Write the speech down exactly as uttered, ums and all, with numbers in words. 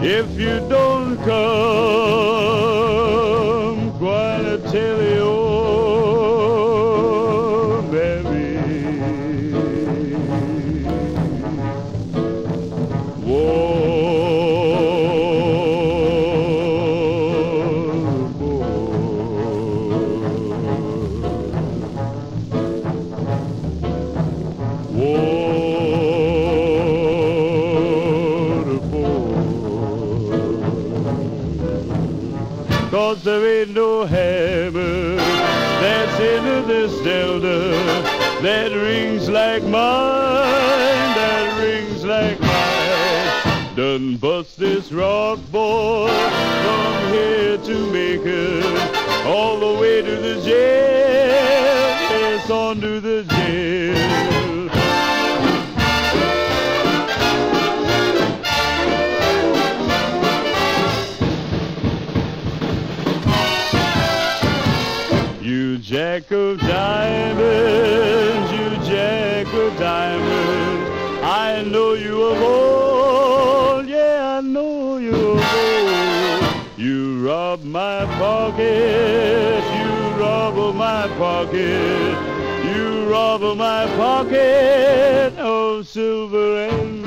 If you don't come, gonna tell you, baby. Cause there ain't no hammer that's into this delta that rings like mine, that rings like mine. Done bust this rock, boy, from here to Macon, all the way to the jail, yes, on to the jail. You jack of diamonds, you jack of diamonds, I know you of old, yeah, I know you of old. You rob my pocket, you rob of my pocket, you rob of my pocket of silver and